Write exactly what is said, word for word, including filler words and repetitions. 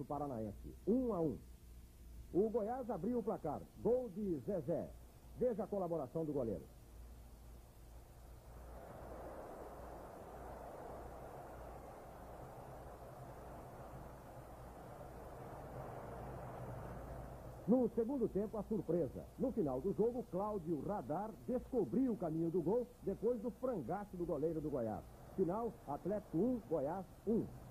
Atlético Paranaense, um a um. O Goiás abriu o placar, gol de Zezé. Veja a colaboração do goleiro. No segundo tempo, a surpresa. No final do jogo, Cláudio Radar descobriu o caminho do gol depois do frangaço do goleiro do Goiás. Final, Atlético um, Goiás um.